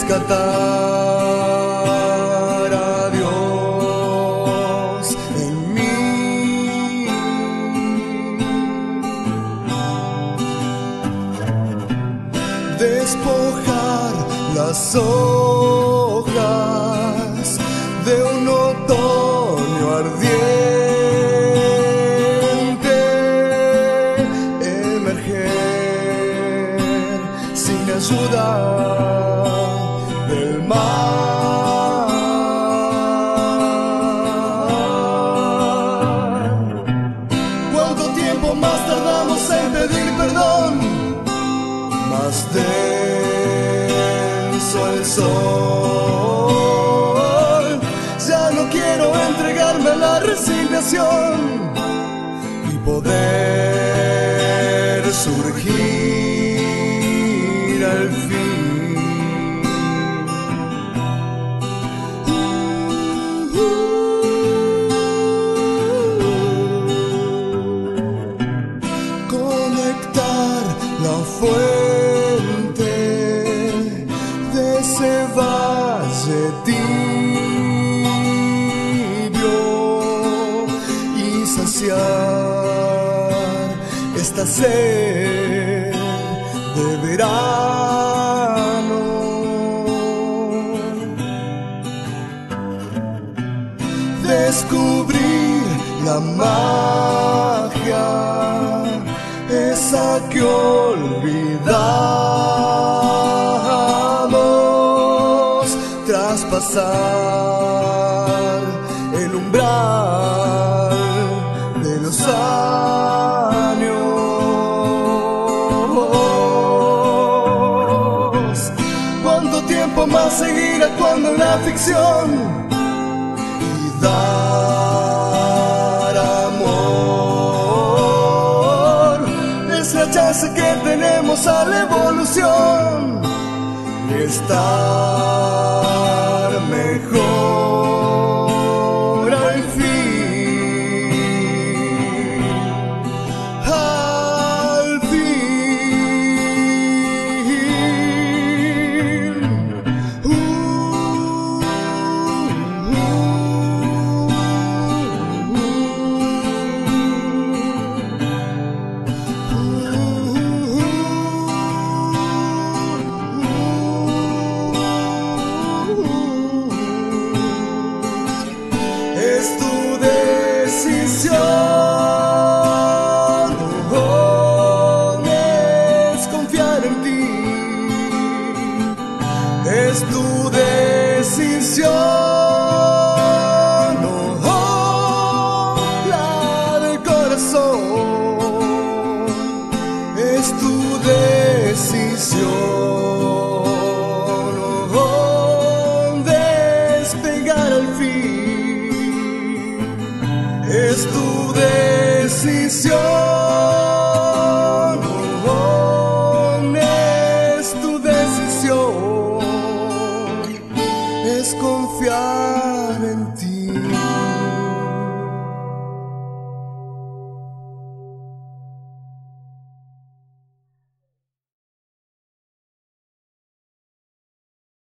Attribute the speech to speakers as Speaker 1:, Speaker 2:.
Speaker 1: rescatar a Dios en mí. Despojar las hojas de un otoño ardiente, emerger sin ayuda del mar. ¿Cuánto tiempo más tardamos en pedir perdón? Más denso el sol. Ya no quiero entregarme a la resignación y poder surgir al fin. Conectar la fuente de ese valle tibio y saciar esta sed de verano. Descubrir la magia, esa que olvidamos, traspasar el umbral de los años. ¿Cuánto tiempo más seguir actuando en la ficción y dar amor? Es la chance que tenemos a la evolución y estar mejor al fin. Al fin. Es tu decisión, es confiar en ti. Es tu decisión, la del corazón. Es tu decisión, despegar al fin. Es tu decisión, es tu decisión, es confiar